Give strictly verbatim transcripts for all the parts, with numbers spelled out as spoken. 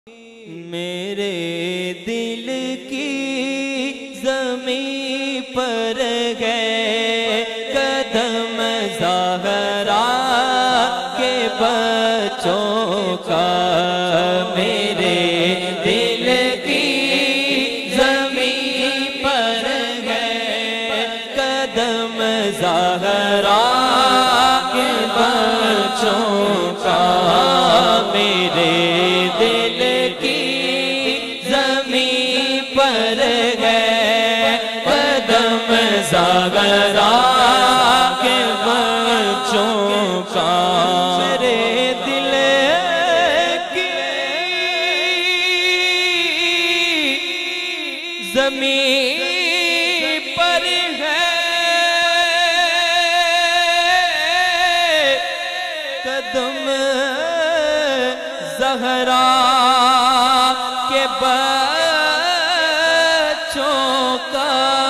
मेरे दिल की ज़मीं पर गए कदम ज़हरा के बच्चों का। मेरे दिल की ज़मीं पर गए कदम ज़हरा के बच्चों का। मेरे दिल की ज़मीं पर गए कदम ज़हरा के बच्चों का। मेरे दिल की ज़मीं पर है कदम ज़हरा के बच्चों का।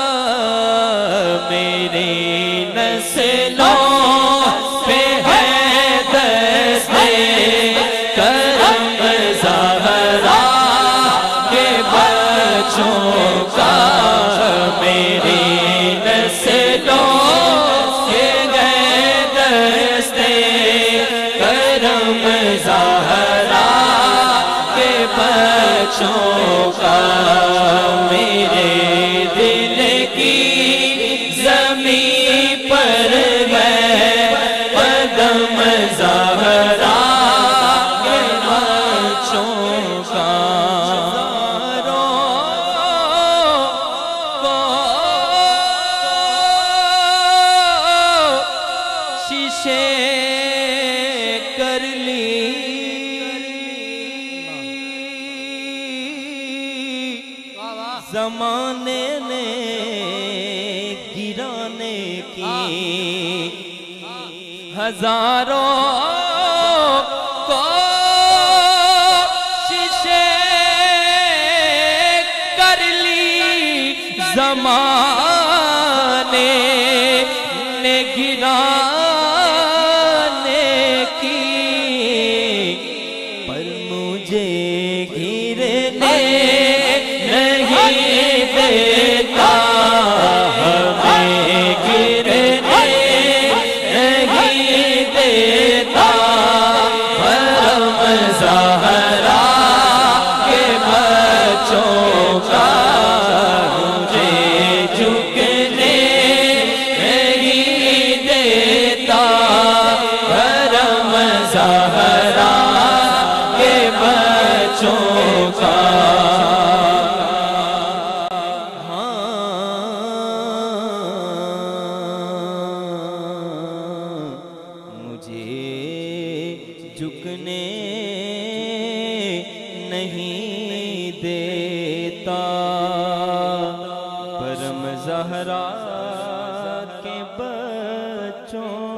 मेरी नस्लों पे है दस्ते करम ज़हरा के बच्चों का। मेरी नस्लों पे है दस्ते करम ज़हरा के बच्चों का। मेरे दिल की ज़मीं पर गए कदम ज़हरा के बच्चों का। शीशे कर ली ज़माने ने गिराने की। हजारों कोशिशें कर ली ज़माने ने गिराने की। पर मुझे गिरने नहीं देता, हमें गिरने नहीं देता। करम ज़हरा के बच्चों का। मुझे झुकने नहीं देता। करम ज़हरा के बच्चों का। झुकने नहीं देता। परम ज़हरा के बच्चों